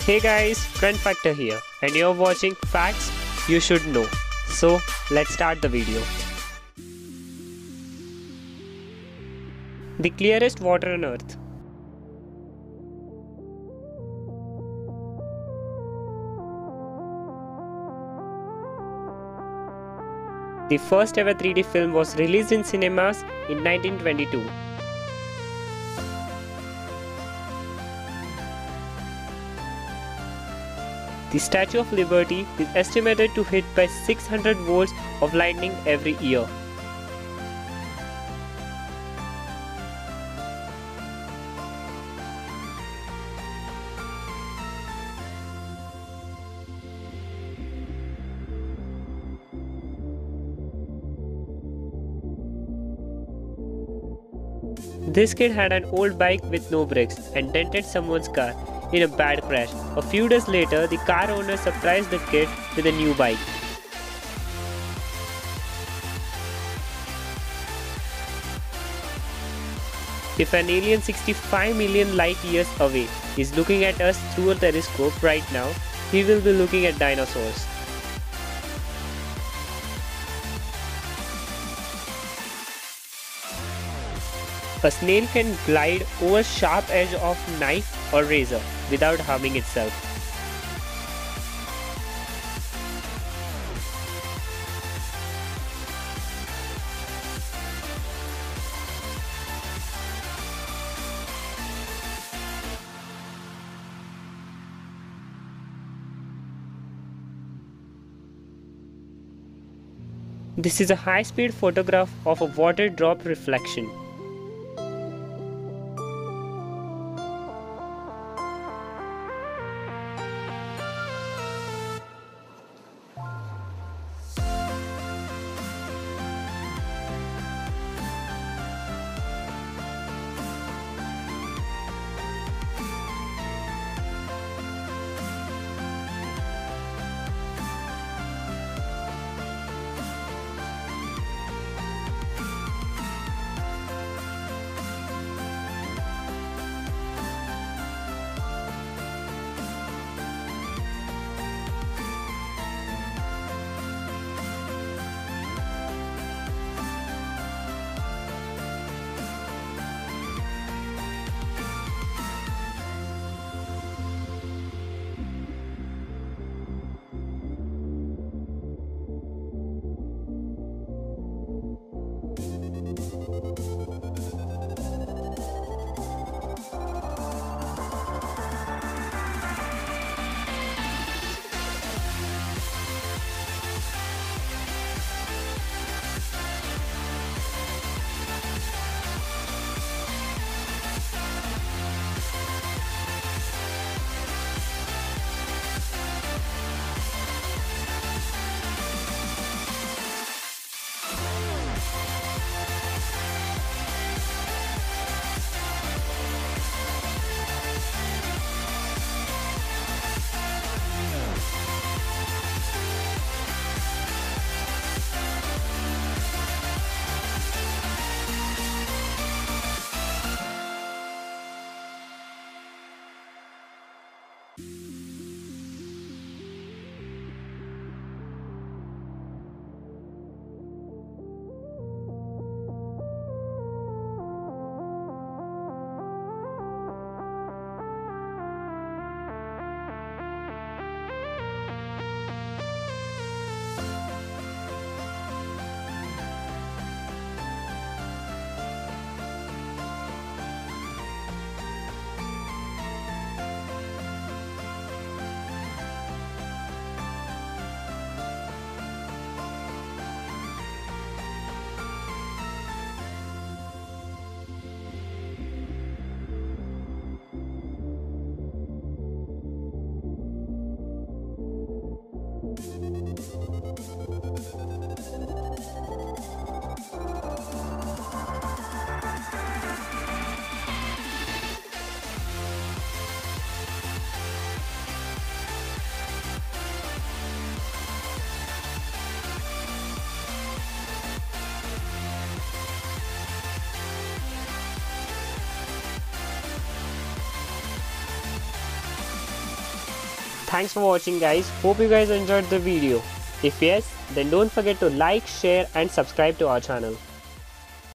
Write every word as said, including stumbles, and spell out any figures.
Hey guys, Trend Factor here, and you're watching Facts You Should Know. So, let's start the video. The clearest water on earth. The first ever three D film was released in cinemas in nineteen twenty-two. The Statue of Liberty is estimated to hit by six hundred volts of lightning every year. This kid had an old bike with no brakes and dented someone's car in a bad crash. A few days later, the car owner surprised the kid with a new bike. If an alien sixty-five million light years away is looking at us through a telescope right now, he will be looking at dinosaurs. A snail can glide over sharp edge of knife or razor without harming itself. This is a high-speed photograph of a water drop reflection. thanks for watching guys. Hope you guys enjoyed the video. If yes, then don't forget to like, share and subscribe to our channel.